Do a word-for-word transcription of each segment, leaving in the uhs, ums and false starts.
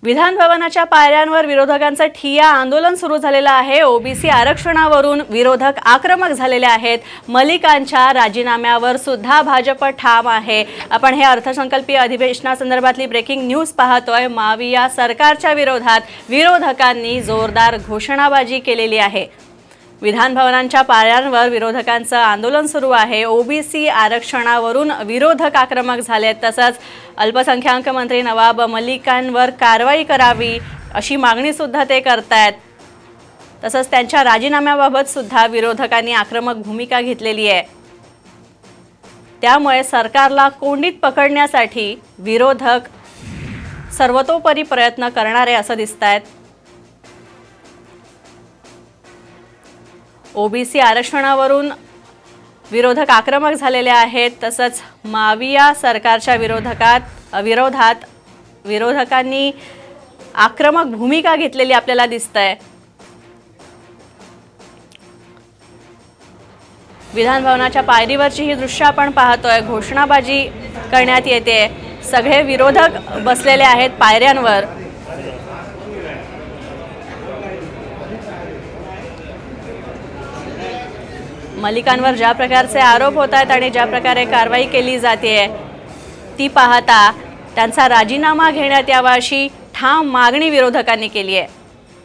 विधान भवनाच्या पायऱ्यांवर विरोधकांचं ठिय्या आंदोलन सुरू झालेलं आहे। ओबीसी आरक्षणावरून विरोधक आक्रमक झालेले आहेत। मलिकांच्या राजीनाम्यावर सुद्धा भाजप ठाम आहे। आपण हे अर्थसंकल्पीय अधिवेशनासंदर्भातली ब्रेकिंग न्यूज पाहतोय। माविया सरकारच्या विरोधात विरोधकांनी जोरदार घोषणाबाजी केलेली आहे। विधान भवनाच्या पायऱ्यांवर विरोधकांचं आंदोलन सुरू आहे। ओबीसी आरक्षणावरून विरोधक आक्रमक झालेत। तसंच अल्पसंख्याक मंत्री नवाब मलिकांवर कारवाई करावी अशी मागणी सुद्धा ते करतायत। तसंच त्यांच्या राजीनाम्याबाबत सुद्धा विरोधकांनी आक्रमक भूमिका घेतलेली आहे। त्यामुळे सरकारला कोंडीत पकडण्यासाठी विरोधक सर्वतोपरी प्रयत्न करणार आहे असं दिसतंय। ओबीसी आरक्षणावरून विरोधक आक्रमक झालेले आहेत। तसंच माविया सरकारच्या विरोधकात विरोधात विरोधकांनी आक्रमक भूमिका घेतलेली आपल्याला दिसतंय। विधान भवनाच्या पायरीवरची ही दृश्य आपण पाहतोय। घोषणाबाजी करण्यात येते। सगळे विरोधक बसलेले आहेत पायऱ्यांवर। मलिकांवर ज्या प्रकारचे आरोप होत आहेत आणि ज्या प्रकारे कारवाई केली जाते ती पाहता त्यांचा राजीनामा घेण्यात यावा अशी ठाम मागणी विरोधकांनी केली आहे।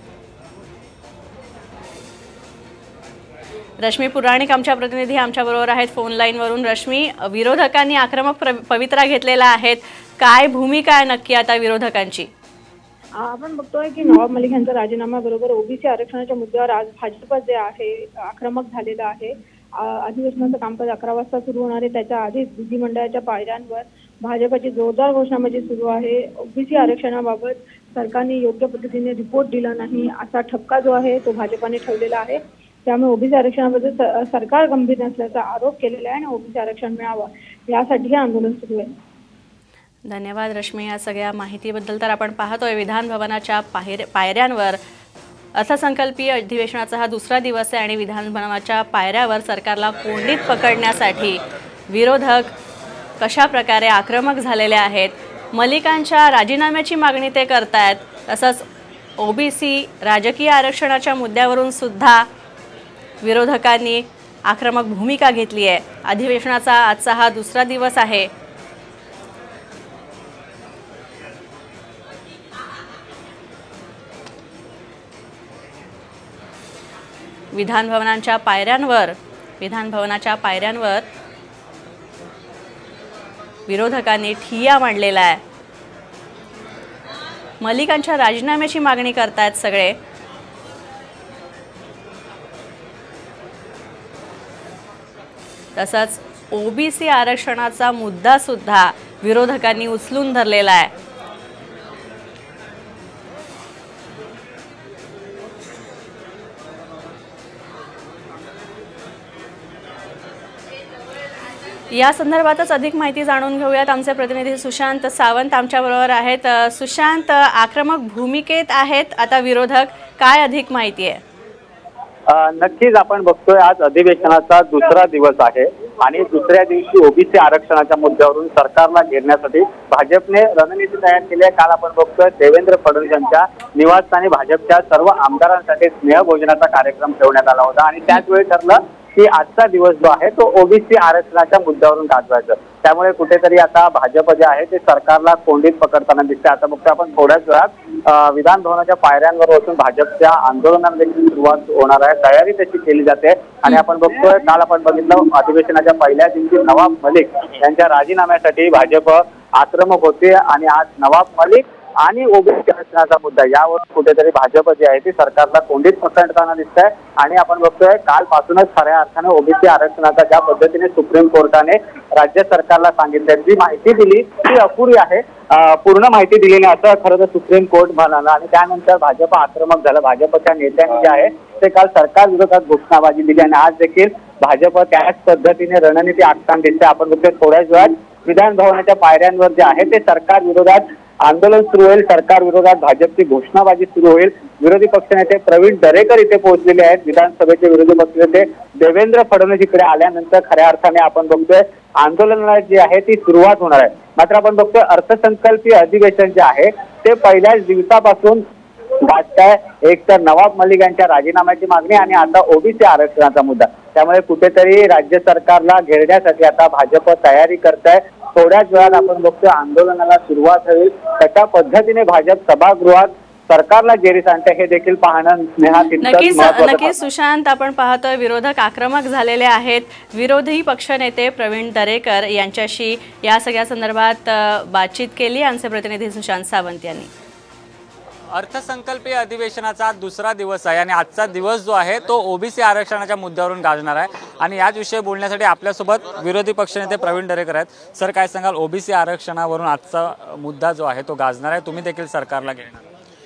रश्मी पुराणिक आमच्या प्रतिनिधी आमच्या बरोबर आहेत फोन लाईन वरून। रश्मी, विरोधकांनी आक्रमक पवित्रा घेतलेला आहे, काय भूमिका आहे नक्की आता विरोधकांची? आपण बघतोय की नवाब मलिक यांचा राजीनामा बरोबर ओबीसी आरक्षणाच्या मुद्द्यावर आज भाजप जे आहे आक्रमक झालेला आहे। अधिवेशनाचं कामकाज अकरा वाजता सुरू होणार आहे। त्याच्या आधीच विधिमंडळाच्या पायऱ्यांवर भाजपची जोरदार घोषणाबाजी सुरू आहे। ओबीसी आरक्षणाबाबत सरकारने योग्य पद्धतीने रिपोर्ट दिला नाही असा ठपका जो आहे तो भाजपाने ठेवलेला आहे। त्यामुळे ओबीसी आरक्षणाबद्दल सरकार गंभीर नसल्याचा आरोप केलेला आहे आणि ओबीसी आरक्षण मिळावं यासाठी हे आंदोलन सुरू आहे। धन्यवाद रश्मी या सगळ्या माहितीबद्दल। तर आपण पाहतोय विधान भवनाच्या पायऱ्यांवर अर्थसंकल्पीय अधिवेशनाचा हा दुसरा दिवस आहे आणि विधान भवनाच्या पायऱ्यावर सरकारला कोंडीत पकडण्यासाठी विरोधक कशा प्रकारे आक्रमक झालेले आहेत। मलिकांच्या राजीनाम्याची मागणी ते करतायत। तसंच ओबीसी राजकीय आरक्षणाच्या मुद्द्यावरून सुद्धा विरोधकांनी आक्रमक भूमिका घेतली आहे। अधिवेशनाचा आजचा हा दुसरा दिवस आहे। विधान भवनाच्या पायऱ्यांवर विधान भवनाच्या पायऱ्यांवर विरोधकांनी ठिय्या मांडलेला आहे। मलिकांच्या राजीनाम्याची मागणी करतायत सगळे। तसंच ओबीसी आरक्षणाचा मुद्दा सुद्धा विरोधकांनी उचलून धरलेला आहे। या संदर्भातच अधिक माहिती जाणून घेऊयात। आमचे प्रतिनिधी सुशांत सावंत आमच्या बरोबर आहेत। सुशांत, आक्रमक भूमिकेत आहेत आता विरोधक, काय अधिक माहिती आहे? नक्कीच आपण बघतोय आज अधिवेशनाचा दुसरा दिवस आहे आणि दुसऱ्या दिवशी ओबीसी आरक्षणाच्या मुद्द्यावरून सरकारला घेरण्यासाठी भाजपने रणनीती तयार केली आहे। काल आपण बघतोय देवेंद्र फडणवीस यांच्या निवासस्थानी भाजपच्या सर्व आमदारांसाठी स्नेहभोजनाचा कार्यक्रम ठेवण्यात आला होता आणि त्याच वेळी ठरलं की आजचा दिवस जो आहे तो ओबीसी आरक्षणाच्या मुद्द्यावरून गाजवायचा। त्यामुळे कुठेतरी आता भाजप जे आहे ते सरकारला कोंडीत पकडताना दिसते। आता बघतो आपण थोड्याच वेळात विधान भवनाच्या पायऱ्यांवर बसून भाजपच्या आंदोलनाला देखील सुरुवात होणार आहे। तयारी त्याची केली जाते आणि आपण बघतोय काल आपण बघितलं अधिवेशनाच्या पहिल्या दिवशी नवाब मलिक यांच्या राजीनाम्यासाठी भाजप आक्रमक होते आणि आज नवाब मलिक आणि ओबीसी आरक्षणाचा मुद्दा यावर कुठेतरी भाजप जे आहे ती सरकारला कोंडीत पकडताना दिसत आहे। आणि आपण बघतोय कालपासूनच खऱ्या अर्थाने ओबीसी आरक्षणाचा ज्या पद्धतीने सुप्रीम कोर्टाने राज्य सरकारला सांगितलं जी माहिती दिली ती अपुरी आहे, पूर्ण माहिती दिली नाही असं खरं तर सुप्रीम कोर्ट म्हणाला आणि त्यानंतर भाजप आक्रमक झालं। भाजपच्या नेत्यांनी जे आहे ते काल सरकार विरोधात घोषणाबाजी दिली आणि आज देखील भाजप त्याच पद्धतीने रणनीती आखताना दिसते। आपण बघतोय थोड्याच वेळात विधान भवनाच्या पायऱ्यांवर जे आहे ते सरकार विरोधात आंदोलन सुरू होईल। सरकार विरोधात भाजपची घोषणाबाजी सुरू होईल। विरोधी पक्षनेते प्रवीण दरेकर इथे पोहोचलेले आहेत। विधानसभेचे विरोधी पक्षनेते देवेंद्र फडणवीस इकडे आल्यानंतर खऱ्या अर्थाने आपण बघतोय आंदोलनाला जी आहे ती सुरुवात होणार आहे। मात्र आपण बघतोय अर्थसंकल्पीय अधिवेशन जे आहे ते ते पहिल्याच दिवसापासून गाजताय. एक तर नवाब मलिक यांच्या राजीनाम्याची मागणी आणि आता ओबीसी आरक्षणाचा मुद्दा. त्यामुळे कुठेतरी राज्य सरकारला घेरण्यासाठी आता भाजप तयारी करत आहे. थोड्याच वेळात आपण बघतोय आंदोलनाला सुरुवात होईल. कशा पद्धतीने भाजप सभागृहात सरकारला जेरीस आणते हे देखील पाहणं स्नेहा नक्कीच नक्कीच सुशांत, आपण पाहतोय विरोधक आक्रमक झालेले आहेत. विरोधी पक्षनेते प्रवीण दरेकर यांच्याशी या सगळ्या संदर्भात बातचीत केली आमचे प्रतिनिधी सुशांत सावंत यांनी. अर्थसंकल्पीय अधिवेशनाचा दुसरा दिवस आहे आणि आजचा दिवस जो आहे तो ओबीसी आरक्षणाच्या मुद्द्यावरून गाजणार आहे. आणि याच विषयी बोलण्यासाठी आपल्यासोबत विरोधी पक्षनेते प्रवीण दरेकर आहेत. सर, काय सांगाल, ओबीसी आरक्षणावरून आजचा मुद्दा जो आहे तो गाजणार आहे, तुम्ही देखील सरकारला घेणार?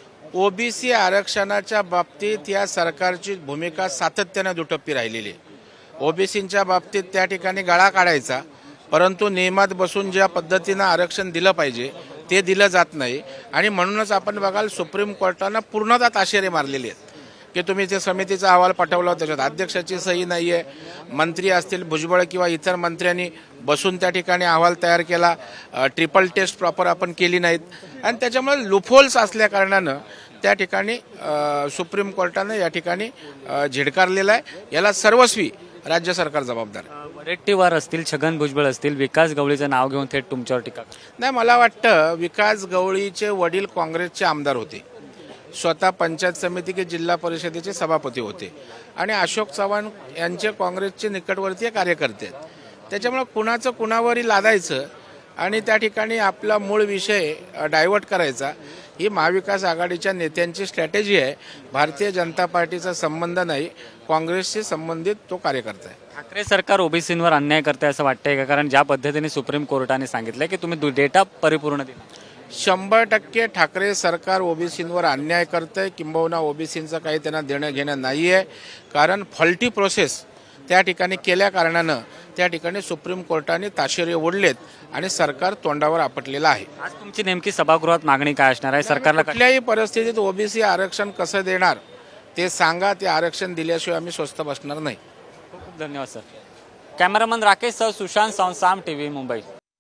ओबीसी आरक्षणाच्या बाबतीत या सरकारची भूमिका सातत्याने दुटप्पी राहिलेली आहे. ओबीसींच्या बाबतीत त्या ठिकाणी गळा काढायचा, परंतु नियमात बसून ज्या पद्धतीनं आरक्षण दिलं पाहिजे ते दिलं जात नाही. आणि म्हणूनच आपण बघाल सुप्रीम कोर्टानं पूर्णतः ताशेरे मारलेले आहेत की तुम्ही ते समितीचा अहवाल पाठवला, त्याच्यात अध्यक्षाची सही नाही आहे. मंत्री असतील भुजबळ किंवा इतर मंत्र्यांनी बसून त्या ठिकाणी अहवाल तयार केला, ट्रिपल टेस्ट प्रॉपर आपण केली नाहीत. आणि त्याच्यामुळे लुफहोल्स असल्या कारणानं त्या ठिकाणी सुप्रीम कोर्टानं या ठिकाणी झिडकारलेला आहे. याला सर्वस्वी राज्य सरकार जबाबदार. वडेट्टीवार असतील, छगन भुजबळ असतील, विकास गवळीचं नाव घेऊन थेट तुमच्यावर टीका. नाही, मला वाटतं विकास गवळीचे वडील काँग्रेसचे आमदार होते, स्वतः पंचायत समिती के जिल्हा परिषदेचे सभापती होते आणि अशोक चव्हाण यांचे काँग्रेसचे निकटवर्तीय कार्यकर्ते आहेत. त्याच्यामुळे कुणाचं कुणावरही लादायचं आणि त्या ठिकाणी आपला मूळ विषय डायव्हर्ट करायचा ही महाविकास आघाडीच्या नेत्यांची स्ट्रॅटेजी आहे. भारतीय जनता पार्टीचा संबंध नाही, काँग्रेसशी संबंधित तो कार्यकर्ता आहे. ठाकरे सरकार ओबीसींवर अन्याय करते असं वाटतंय का? कारण ज्या पद्धतीने सुप्रीम कोर्टाने सांगितलंय की तुम्ही डेटा परिपूर्ण दिला. शंभर टक्के ठाकरे सरकार ओबीसींवर अन्याय करतंय, किंबहुना ओबीसींचं काही त्यांना देणं घेणं नाही आहे. कारण फॉल्टी प्रोसेस त्या ठिकाणी केल्या कारणानं त्या ठिकाणी सुप्रीम कोर्टाने ताशेरे ओढलेत आणि सरकार तोंडावर आपटलेलं आहे. आज तुमची नेमकी सभागृहात मागणी काय असणार आहे सरकारला? कुठल्याही परिस्थितीत ओबीसी आरक्षण कसं देणार ते सांगा. ते आरक्षण दिल्याशिवाय आम्ही स्वस्थ बसणार नाही. खूप खूप धन्यवाद सर. कॅमेरामन राकेश सह सुशांत सावंत, साम टीव्ही, मुंबई.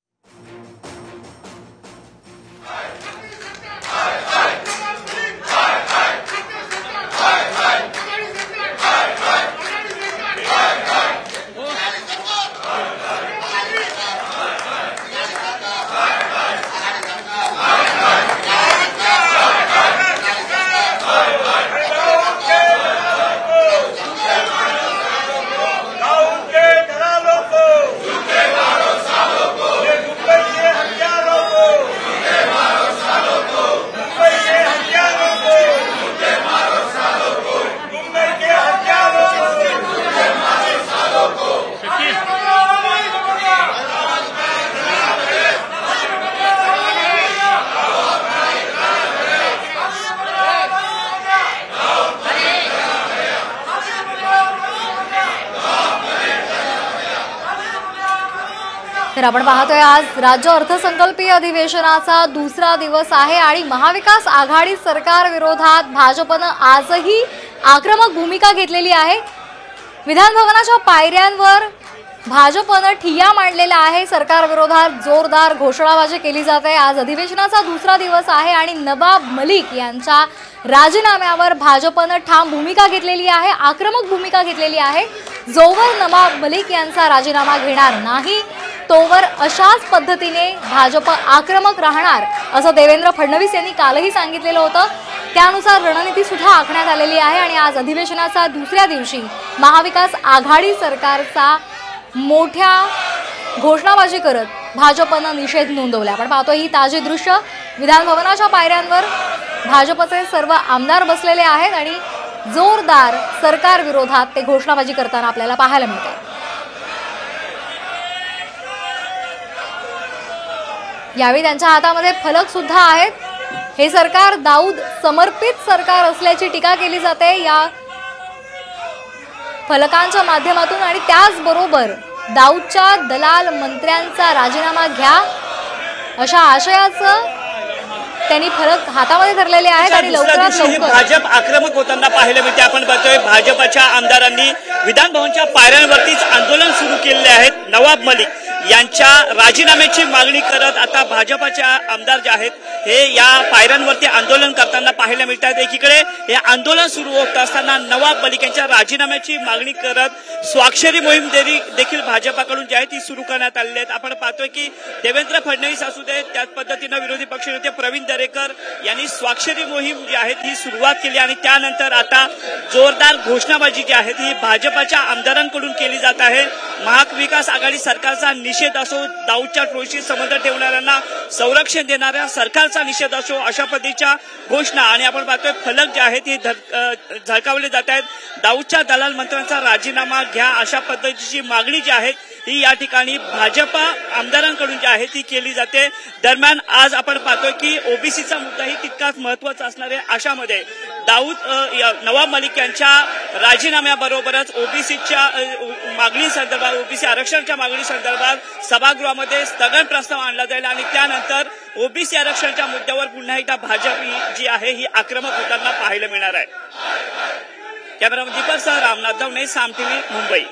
तर आपण पाहतोय आज राज्य अर्थसंकल्पीय अधिवेशनाचा दुसरा दिवस आहे आणि महाविकास आघाडी सरकार विरोधात भाजपनं आजही आक्रमक भूमिका घेतलेली आहे. विधान भवनाच्या पायऱ्यांवर भाजपनं ठिय्या मांडलेला आहे. सरकार विरोधात जोरदार घोषणाबाजी केली जात आहे. आज अधिवेशनाचा दुसरा दिवस आहे आणि नवाब मलिक यांच्या राजीनाम्यावर भाजपनं ठाम भूमिका घेतलेली आहे, आक्रमक भूमिका घेतलेली आहे. जोवर नवाब मलिक यांचा राजीनामा घेणार नाही तोवर अशाच पद्धतीने भाजप आक्रमक राहणार असं देवेंद्र फडणवीस यांनी कालही सांगितलेलं होतं. त्यानुसार रणनीती सुद्धा आखण्यात आलेली आहे आणि आज अधिवेशनाचा दुसऱ्या दिवशी महाविकास आघाडी सरकारचा मोठ्या घोषणाबाजी करत भाजपनं निषेध नोंदवला. आपण पाहतोय ही ताजी दृश्य. विधान भवनाच्या पायऱ्यांवर भाजपचे सर्व आमदार बसलेले आहेत आणि जोरदार सरकार विरोधात ते घोषणाबाजी करताना आपल्याला पाहायला मिळते. यावेळी त्यांच्या हातामध्ये फलक सुद्धा आहेत. हे सरकार दाऊद समर्पित सरकार असल्याची टीका केली जाते या फलकांच्या माध्यमातून आणि त्याचबरोबर दाऊदच्या दलाल मंत्र्यांचा राजीनामा घ्या अशा आशयाचं त्यांनी फलक हातामध्ये धरलेले आहेत आणि लवकरात लवकर भाजप आक्रमक होताना पाहायला मिळते. आपण बघतोय भाजपच्या आमदारांनी विधान भवनच्या पायऱ्यांवरतीच आंदोलन सुरू केलेले आहेत. नवाब मलिक यांच्या राजीनाम्याची मागणी करत आता भाजपच्या आमदार जे आहेत हे या पायऱ्यांवरती आंदोलन करताना पाहायला मिळतात। एकीकडे हे आंदोलन सुरू होत असताना नवाब मलिक यांच्या राजीनाम्याची मागणी करत स्वाक्षरी मोहीम देखील भाजपाकडून जी आहे ती सुरू करण्यात आलेली आहे। आपण पाहतोय की देवेंद्र फडणवीस असू दे, त्याच पद्धतीनं विरोधी पक्षनेते प्रवीण दरेकर यांनी स्वाक्षरी मोहीम जी आहे ती सुरुवात केली आणि त्यानंतर आता जोरदार घोषणाबाजी जी आहे ती भाजपाच्या आमदारांकडून केली जात आहे। महाविकास आघाडी सरकारचा निषेध असो, दाऊदच्या टोळीशी संबंध ठेवणाऱ्यांना संरक्षण देणाऱ्या सरकारचा निषेध असो, अशा पद्धतीच्या घोषणा आणि आपण पाहतोय फलक जे आहेत ते झळकावले जात आहेत। दाऊदच्या दलाल मंत्र्यांचा राजीनामा घ्या अशा पद्धतीची मागणी जी आहे ही या ठिकाणी भाजपा आमदारांकडून जी आहे ती केली जाते। दरम्यान आज आपण पाहतोय की ओबीसीचा मुद्दाही तितकाच महत्वाचा असणार आहे। अशामध्ये दाऊद नवाब मलिक यांच्या राजीनाम्याबरोबरच ओबीसीच्या मागणी संदर्भात, ओबीसी आरक्षणाच्या मागणी संदर्भात सभागृहामध्ये स्थगन प्रस्ताव आणला जाईल आणि त्यानंतर ओबीसी आरक्षणाच्या मुद्द्यावर पुन्हा एकदा भाजप जी आहे ही आक्रमक होताना पाहायला मिळणार आहे। कॅमेरामन दीपक सह रामनाथ दवणे, साम टीव्ही, मुंबई।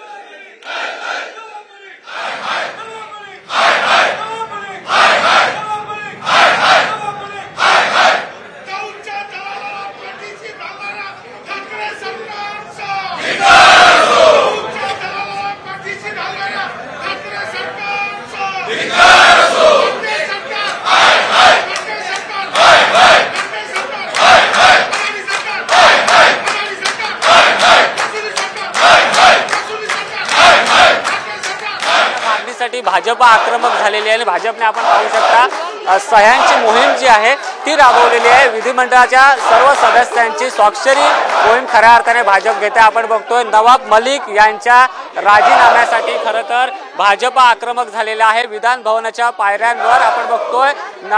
भाजप आक्रमक झालेली आहे आणि भाजपने आपण पाहू शकता सह्यांची मोहीम जी आहे ती राबवलेली आहे। विधिमंडळाच्या सर्व सदस्यांची स्वाक्षरी मोहीम खऱ्या अर्थाने भाजप घेते। आपण बघतोय नवाब मलिक यांच्या राजीनाम्यासाठी खरं तर भाजप आक्रमक झालेला आहे। विधान भवनाच्या पायऱ्यांवर आपण बघतोय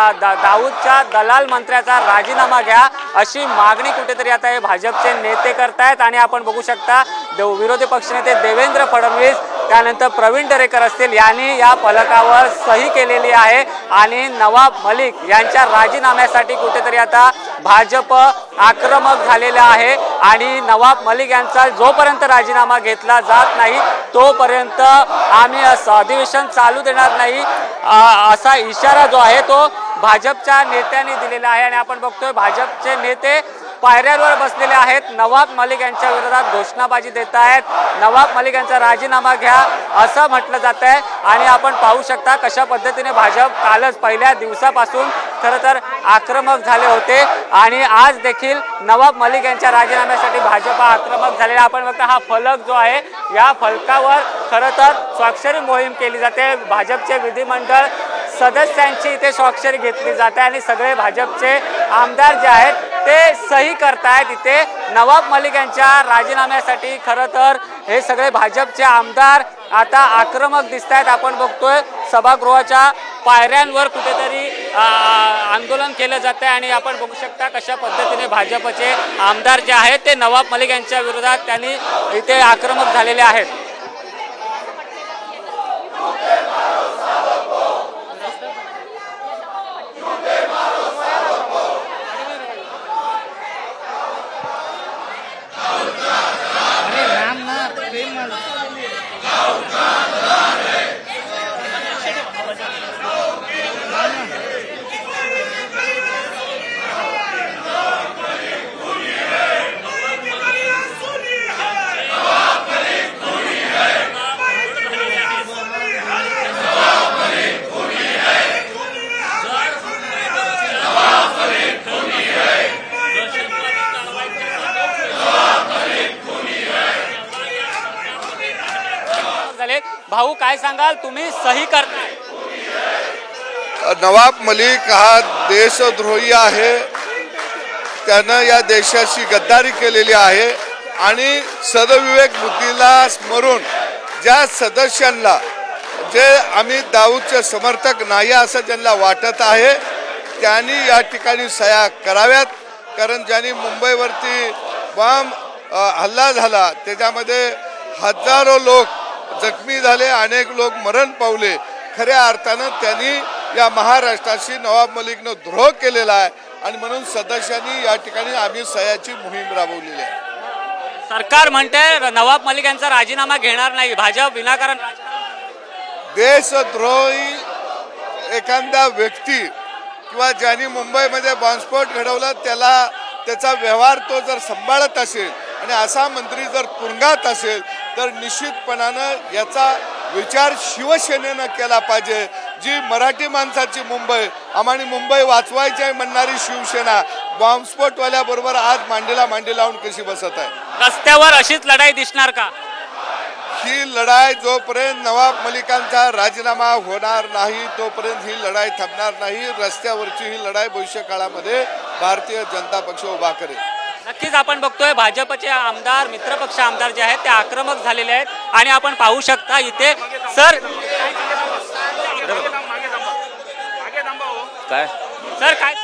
दाऊदच्या दलाल मंत्र्याचा राजीनामा घ्या अशी मागणी कुठेतरी आता हे भाजपचे नेते करतायत आणि आपण बघू शकता विरोधी पक्षनेते देवेंद्र फडणवीस, त्यानंतर प्रवीण दरेकर असतील यांनी या फलकावर सही केलेली आहे आणि नवाब मलिक यांच्या राजीनाम्यासाठी कुठेतरी आता भाजप आक्रमक झालेला आहे आणि नवाब मलिक यांचा जोपर्यंत राजीनामा घेतला जात नाही तोपर्यंत आम्ही अधिवेशन चालू देणार नाही असा इशारा जो आहे तो भाजपच्या नेत्यांनी दिलेला आहे आणि आपण बघतोय भाजपचे नेते पायऱ्यांवर बसलेले आहेत, नवाब मलिक यांच्या विरोधात घोषणाबाजी देत आहेत। नवाब मलिक यांचा राजीनामा घ्या असं म्हटलं जात आहे आणि आपण पाहू शकता कशा पद्धतीने भाजप कालच पहिल्या दिवसापासून खरं तर आक्रमक झाले होते आणि आज देखील नवाब मलिक यांच्या राजीनाम्यासाठी भाजप आक्रमक झालेला। आपण बघता हा फलक जो आहे या फलकावर खरं तर स्वाक्षरी मोहीम केली जाते। भाजपचे विधिमंडळ सदस्यांची इथे स्वाक्षरी घेतली जाते आणि सगळे भाजपचे आमदार जे आहेत ते सही करतायत इथे नवाब मलिक यांच्या राजीनाम्यासाठी। खरं तर हे सगळे भाजपचे आमदार आता आक्रमक दिसत आहेत। आपण बघतोय सभागृहाच्या पायऱ्यांवर कुठेतरी आंदोलन केलं जात आहे आणि आपण बघू शकता कशा पद्धतीने भाजपचे आमदार जे आहेत ते नवाब मलिक यांच्या विरोधात त्यांनी इथे आक्रमक झालेले आहेत। भाऊ काय सांगाल, तुम्ही सही करताय? नवाब मलिक हा देशद्रोही आहे, त्यानं या देशाशी गद्दारी केलेली आहे आणि सदविवेक बुद्धीला स्मरून ज्या सदस्यांना जे आम्ही दाऊदचे समर्थक नाही असं ज्यांना वाटत आहे त्यांनी या ठिकाणी सह्या कराव्यात, कारण ज्यांनी मुंबईवरती बॉम्ब हल्ला झाला त्याच्यामध्ये हजारो लोक जखमी झाले, अनेक लोक मरण पावले। खऱ्या अर्थानं त्यांनी या महाराष्ट्राशी नवाब मलिकनं द्रोह केलेला आहे आणि म्हणून सदस्यांनी या ठिकाणी आम्ही सह्याची मोहीम राबवलेली आहे। सरकार म्हणते नवाब मलिक यांचा राजीनामा घेणार नाही, भाजप विनाकारण देशद्रोही एखादा व्यक्ती किंवा ज्यांनी मुंबईमध्ये बॉम्बस्फोट घडवला त्याला त्याचा व्यवहार तो जर सांभाळत असेल आणि असा मंत्री जर तुरुंगात असेल तर निश्चितपणानं याचा विचार शिवसेनेनं केला पाहिजे। जी मराठी माणसाची मुंबई आम्हाला मुंबई वाचवायची आहे म्हणणारी शिवसेना बॉम्बस्फोटवाल्याबरोबर आज मांडीला मांडी लावून कशी बसत आहे? रस्त्यावर अशीच लढाई दिसणार का? ही लढाई जोपर्यंत नवाब मलिकांचा राजीनामा होणार नाही तोपर्यंत ही लढाई थांबणार नाही। रस्त्यावरची ही लढाई भविष्य काळामध्ये भारतीय जनता पक्ष उभा करेल। नक्कीच आपण बघतोय भाजपचे आमदार मित्रपक्ष आमदार जे आहेत ते आक्रमक झालेले आहेत आणि आपण पाहू शकता इथे सर काय सर काय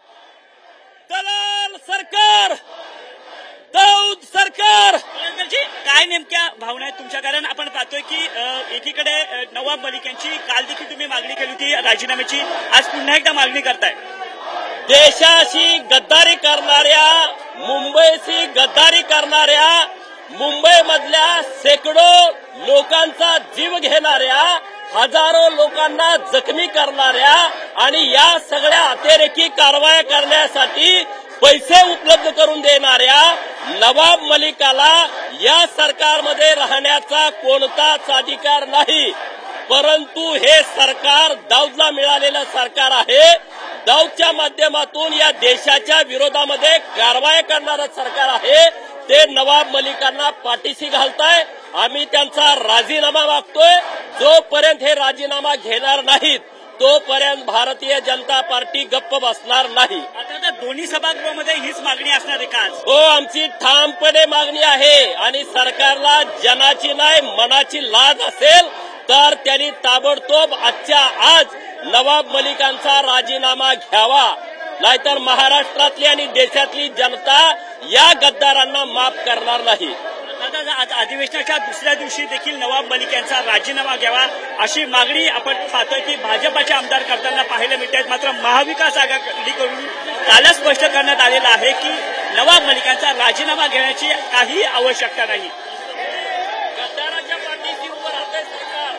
दलाल सरकार दाऊद सरकार काय नेमक्या भावना आहेत तुमच्या? कारण आपण पाहतोय की एकीकडे नवाब मलिक यांची काल देखील तुम्ही मागणी केली होती राजीनाम्याची, आज पुन्हा एकदा मागणी करताय। देशाशी गद्दारी करणाऱ्या मुंबईशी गद्दारी करणाऱ्या मुंबईमधल्या शेकडो लोकांचा जीव घेणाऱ्या हजारो लोकांना जखमी करणाऱ्या आणि या सगळ्या अतिरेकी कारवाया करण्यासाठी पैसे उपलब्ध करून देणाऱ्या नवाब मलिकाला या सरकारमध्ये राहण्याचा कोणताच अधिकार नाही। परंतु हे सरकार दाऊदला मिळालेलं सरकार आहे। दाऊदच्या माध्यमातून या देशाच्या विरोधामध्ये कारवाई करणारं सरकार आहे। ते नवाब मलिकांना पाठीशी घालताय। आम्ही त्यांचा राजीनामा मागतोय। जोपर्यंत हे राजीनामा घेणार नाहीत तोपर्यंत भारतीय जनता पार्टी गप्प बसणार नाही। आता दोन्ही सभागृहामध्ये हीच मागणी असणार आहे का? हो, आमची ठामपणे मागणी आहे आणि सरकारला जनाची नाही मनाची लाज असेल तर त्यांनी ताबडतोब आजच्या आज नवाब मलिकांचा राजीनामा घ्यावा, नाहीतर महाराष्ट्रातली आणि देशातली जनता या गद्दारांना माफ करणार नाही। आज अधिवेशनाच्या दुसऱ्या दिवशी देखील नवाब मलिक यांचा राजीनामा घ्यावा अशी मागणी आपण पाहतोय की भाजपाचे आमदार करताना पाहायला मिळत आहेत। मात्र महाविकास आघाडीकडून कालच स्पष्ट करण्यात आलेलं आहे की नवाब मलिकांचा राजीनामा घेण्याची काही आवश्यकता नाही। गद्दाराच्या पाठीशी उभं राहतंय सरकार।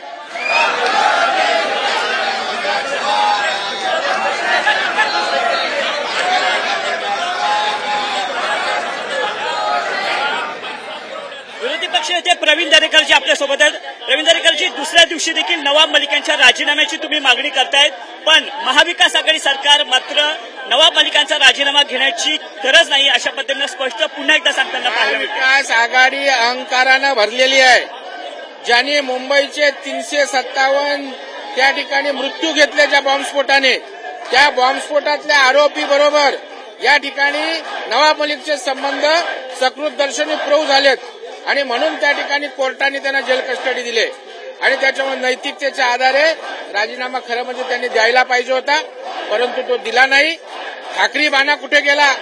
विरोधी पक्षनेते प्रवीण दरेकरजी आपल्यासोबत आहेत। प्रवीण दरेकरजी, दुसऱ्या दिवशी देखील नवाब मलिकांच्या राजीनाम्याची तुम्ही मागणी करतायत, पण महाविकास आघाडी सरकार मात्र नवाब मलिकांचा राजीनामा घेण्याची गरज नाही अशा पद्धतीने स्पष्ट पुन्हा एकदा सांगताना पाहिलं। महाविकास आघाडी अहंकारानं भरलेली आहे। ज्यांनी मुंबईचे तीनशे सत्तावन्न त्या ठिकाणी मृत्यू घेतल्याच्या बॉम्बस्फोटाने त्या बॉम्बस्फोटातल्या आरोपी बरोबर या ठिकाणी नवाब मलिकचे संबंध सकृत दर्शनी प्रूव्ह झालेत आणि म्हणून त्या ठिकाणी कोर्टाने त्यांना जेल कस्टडी दिले आणि त्याच्यामुळे नैतिकतेच्या आधारे राजीनामा खरं म्हणजे त्यांनी द्यायला पाहिजे होता, परंतु तो दिला नाही। ठाकरी बाणा कुठे गेला?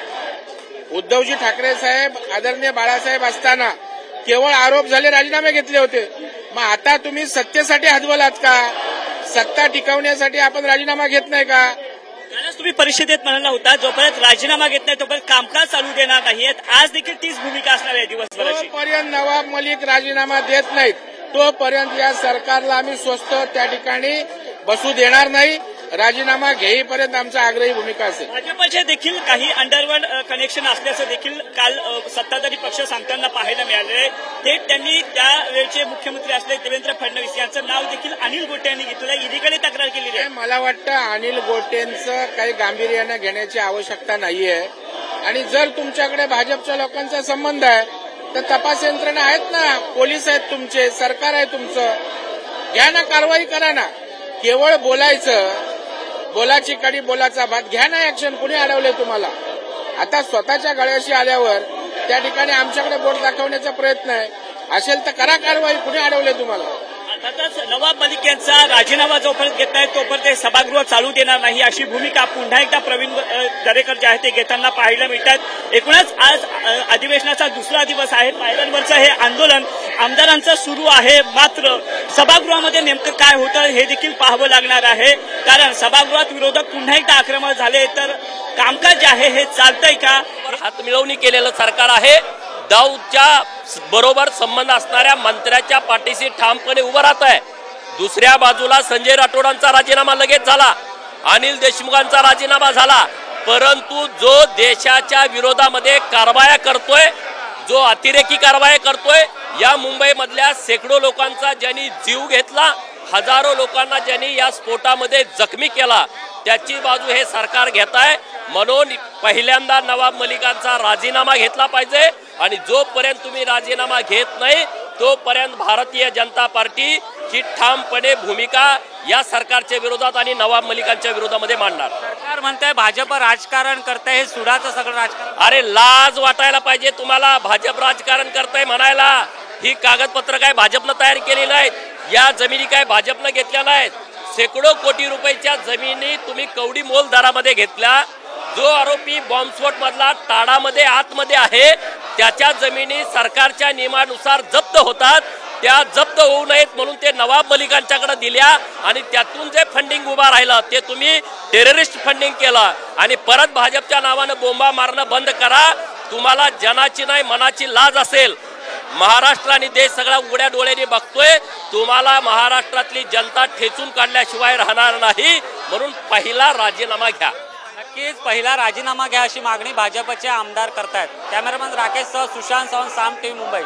उद्धवजी ठाकरे साहेब आदरणीय बाळासाहेब असताना केवळ आरोप झाले राजीनामे घेतले होते। मग आता तुम्ही सत्तेसाठी हजवलात का? सत्ता टिकवण्यासाठी आपण राजीनामा घेत नाही का? तुम्ही परिषदेत म्हणाला होता जोपर्यंत राजीनामा घेत नाही तोपर्यंत कामकाज चालू देणार नाहीत। आज देखील तीच भूमिका असणार आहे दिवसभराची। जोपर्यंत नवाब मलिक राजीनामा देत नाहीत तोपर्यंत या सरकारला आम्ही स्वस्त त्या ठिकाणी बसू देणार नाही। राजीनामा घेईपर्यंत आमचा आग्रही भूमिका असेल। भाजपचे देखील काही अंडरवर्ल्ड कनेक्शन असल्याचं देखील काल सत्ताधारी पक्ष सांगताना पाहायला मिळाले। थेट त्यांनी त्यावेळचे मुख्यमंत्री असले देवेंद्र फडणवीस यांचं नाव देखील अनिल गोटे यांनी घेतलं, ईडीकडे तक्रार केलेली आहे। मला वाटतं अनिल गोटेंचं काही गांभीर्यानं घेण्याची आवश्यकता नाहीये आणि जर तुमच्याकडे भाजपच्या लोकांचा संबंध आहे तर तपास यंत्रणा आहेत ना, पोलीस आहेत तुमचे, सरकार आहे तुमचं, घ्या ना, कारवाई करा ना। केवळ बोलायचं, बोलाची कडी बोलाचा भात, घ्या ना ऍक्शन। कुणी अडवलंय तुम्हाला? आता स्वतःच्या गळ्याशी आल्यावर त्या ठिकाणी आमच्याकडे बोट दाखवण्याचा प्रयत्न आहे, असेल तर करा कारवाई। कुणी अडवलंय तुम्हाला? अर्थातच नवाब मलिक यांचा राजीनामा जोपर्यंत घेत नाही तोपर्यंत ते सभागृह चालू देणार नाही अशी भूमिका पुन्हा एकदा प्रवीण दरेकर जे आहेत ते घेताना पाहायला मिळतात। एकूणच आज अधिवेशनाचा दुसरा दिवस आहे। पायऱ्यांवरचं हे आंदोलन आमदारांचं सुरू आहे, मात्र सभागृहामध्ये नेमकं काय होतं हे देखील पाहावं लागणार आहे, कारण सभागृहात विरोधक पुन्हा एकदा आक्रमक झाले तर कामकाज जे आहे हे चालतंय का? हात मिळवणी केलेलं सरकार आहे। दाऊदच्या बरोबर संबंध असणाऱ्या मंत्र्याच्या पाठीशी ठामपणे उभं राहत आहे। दुसऱ्या बाजूला संजय राठोडांचा राजीनामा लगेच झाला अनिल देशमुखांचा राजीनामा झाला, परंतु जो देशाच्या विरोधामध्ये कारवाया करतोय, जो अतिरेकी कारवाया करतोय, या मुंबईमधल्या शेकडो लोकांचा ज्यांनी जीव घेतला, हजारो लोकांना ज्यांनी या स्फोटामध्ये जखमी केला, त्याची बाजू हे सरकार घेत आहे। म्हणून पहिल्यांदा नवाब मलिकांचा राजीनामा घेतला पाहिजे आणि जोपर्यंत तुम्ही राजीनामा घेत नाही तोपर्यंत भारतीय जनता पार्टी ही ठामपणे भूमिका या सरकारच्या विरोधात आणि नवाब मलिकांच्या विरोधामध्ये मांडणार। सरकार म्हणतंय भाजप राजकारण करतंय, हे सुडाचं सगळं राजकारण। अरे लाज वाटायला पाहिजे तुम्हाला, भाजप राजकारण करतंय म्हणायला। ही कागदपत्र काय भाजपनं तयार केली नाहीत, या जमिनी काय भाजपनं घेतल्या नाहीत। शेकडो कोटी रुपयाच्या जमिनी तुम्ही कवडी मोल दरामध्ये घेतल्या। जो आरोपी बॉम्बस्फोट मधला टाडामध्ये आतमध्ये आहे त्याच्या जमिनी सरकारच्या नियमानुसार जप्त होतात, त्या जप्त होऊ नयेत म्हणून ते नवाब मलिकांच्याकडे दिल्या आणि त्यातून जे फंडिंग उभा राहिलं ते तुम्ही टेररिस्ट फंडिंग केलं आणि परत भाजपच्या नावानं बोंबा मारणं बंद करा। तुम्हाला जनाची नाही मनाची लाज असेल। महाराष्ट्र आणि देश सगळा उघड्या डोळ्याने बघतोय, तुम्हाला महाराष्ट्रातली जनता ठेचून काढल्याशिवाय राहणार नाही, म्हणून पहिला राजीनामा घ्या। नक्कीच पहिला राजीनामा घ्या अशी मागणी भाजपचे आमदार करतायत। कॅमेरामॅन राकेश सह सुशांत सावंत, साम टीव्ही मुंबई।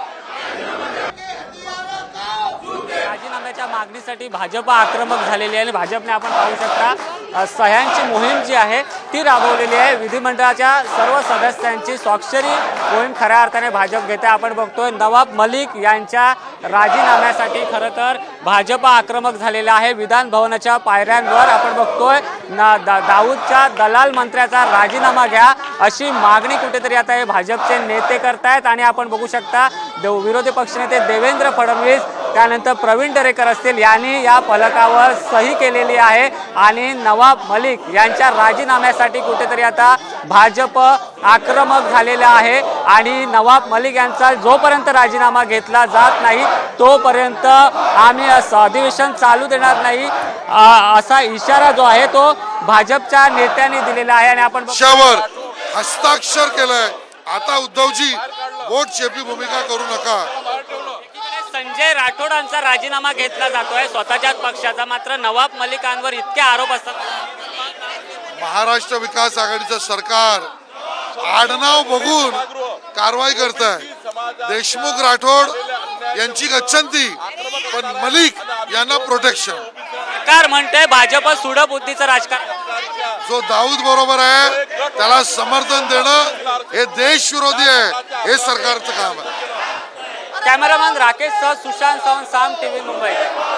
राजीनाम्याच्या मागणीसाठी भाजप आक्रमक झालेली आहे आणि भाजपने आपण पाहू शकता सह्यांची मोहीम जी आहे ती राबवलेली आहे। विधिमंडळाच्या सर्व सदस्यांची स्वाक्षरी मोहीम खऱ्या अर्थाने भाजप घेते। आपण बघतोय नवाब मलिक यांच्या राजीनाम्यासाठी खरं तर भाजप आक्रमक झालेला आहे। विधान भवनाच्या पायऱ्यांवर आपण बघतोय दा, दाऊदच्या दलाल मंत्र्याचा राजीनामा घ्या अशी मागणी कुठेतरी आता हे भाजपचे नेते करतायत आणि आपण बघू शकता विरोधी पक्षनेते देवेंद्र फडणवीस त्यानंतर प्रवीण दरेकर असतील यांनी या फलकावर सही केलेली आहे आणि नवाब मलिक यांच्या राजीनाम्यासाठी कुठेतरी आता भाजप आक्रमक झालेला आहे आणि नवाब मलिक यांचा जोपर्यंत राजीनामा घेतला जात नाही तोपर्यंत आम्ही अधिवेशन चालू देणार नाही असा इशारा जो आहे तो भाजपच्या नेत्यांनी दिलेला आहे आणि आपण हस्ताक्षर केलंय। आता उद्धवजी वोट चेपी भूमिका करू नका। संजय राठोडांचा राजीनामा घेतला जातोय स्वतःच्याच पक्षाचा, मात्र नवाब मलिकांवर इतके आरोप असतात। महाराष्ट्र विकास आघाडीचं सरकार आडनाव बघून कारवाई करत आहे। देशमुख राठोड यांची गच्छंती पण मलिक यांना प्रोटेक्शन। सरकार म्हणते भाजप सुडबुद्धीचं राजकारण, जो दाऊद बरोबर आहे त्याला समर्थन देणं हे देश विरोधी आहे, हे सरकारचं काम आहे। कॅमेरामॅन राकेश सह सुशांत सावंत, साम टीव्ही मुंबई।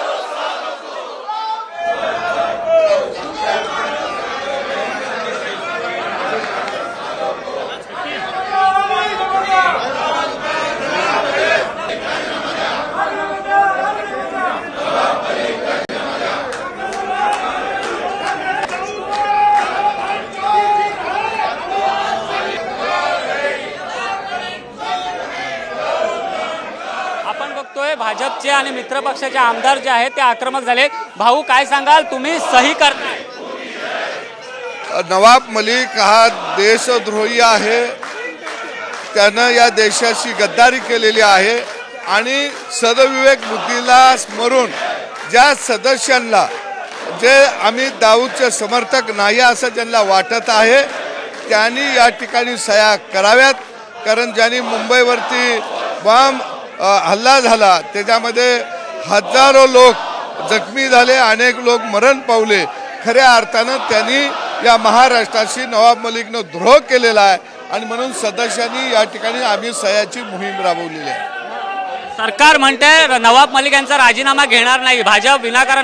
भाजपचे आणि मित्र पक्षाचे आमदार जे आहेत ते आक्रमक झाले। भाऊ काय सांगाल, तुम्ही सही करताय? नवाब मलिक हा देशद्रोही आहे, त्यानं या देशाशी गद्दारी केलेली आहे आणि सदविवेक बुद्धीला स्मरून ज्या सदस्यांना जे आम्ही दाऊदचे समर्थक नाही असं ज्यांना वाटत आहे त्यांनी या ठिकाणी सह्या कराव्यात, कारण ज्यांनी मुंबईवरती बॉम्ब हल्ला झाला त्याच्यामध्ये हजारो लोक जखमी झाले, अनेक लोक मरण पावले। खऱ्या अर्थानं त्यांनी या महाराष्ट्राशी नवाब मलिकनं द्रोह केलेला आहे आणि म्हणून सदस्यांनी या ठिकाणी आम्ही सह्याची मोहीम राबवलेली आहे। सरकार म्हणते नवाब मलिक यांचा राजीनामा घेणार नाही, भाजप विनाकारण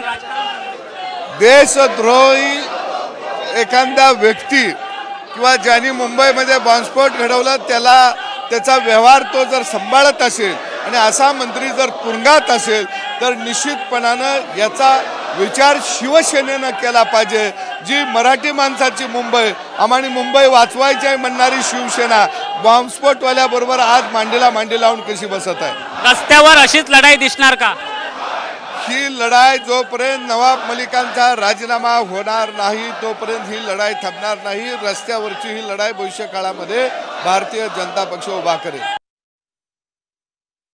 देशद्रोही एखादा व्यक्ती किंवा ज्यांनी मुंबईमध्ये बॉम्बस्फोट घडवला त्याला त्याचा व्यवहार तो जर सांभाळत असेल आणि असा मंत्री जर तुरुंगात असेल तर निश्चितपणानं याचा विचार शिवसेनेनं केला पाहिजे। जी मराठी माणसाची मुंबई आम्हाला मुंबई वाचवायची आहे म्हणणारी शिवसेना बॉम्बस्फोटवाल्याबरोबर आज मांडीला मांडी लावून कशी बसत आहे? रस्त्यावर अशीच लढाई दिसणार का? ही लढाई जोपर्यंत नवाब मलिकांचा राजीनामा होणार नाही तोपर्यंत ही लढाई थांबणार नाही। रस्त्यावरची ही लढाई भविष्य काळामध्ये भारतीय जनता पक्ष उभा करेल।